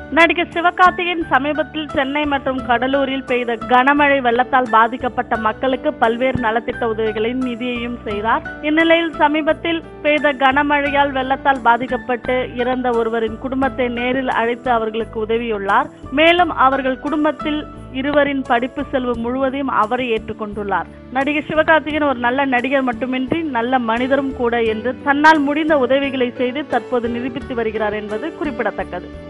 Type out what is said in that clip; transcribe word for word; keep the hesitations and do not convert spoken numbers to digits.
நடிகர் சிவகார்த்திகேயன் சமீபத்தில் சென்னை மற்றும் கடலூரில் பெய்த கனமழை வெள்ளத்தால் பாதிக்கப்பட்ட மக்களுக்கு பல்வேறு நலத்திட்ட உதவிகளின் நிதியையும் செய்தார். இந்நிலையில் சமீபத்தில் பெய்த கனமழையால் வெள்ளத்தால் பாதிக்கப்பட்டு இறந்த ஒருவரின் குடும்பத்தை நேரில் அழைத்து அவர்களுக்கு உதவியுள்ளார். மேலும் அவர்கள் குடும்பத்தில் இருவரின் படிப்பு செலவு முழுவதையும் அவரை ஏற்றுக்கொண்டுள்ளார். நடிகர் சிவகார்த்திகேயன் ஒரு நல்ல நடிகர் மட்டுமின்றி நல்ல மனிதரும் கூட என்று தன்னால் முடிந்த உதவிகளை செய்து தற்போது நிரூபித்து வருகிறார் என்பது குறிப்பிடத்தக்கது.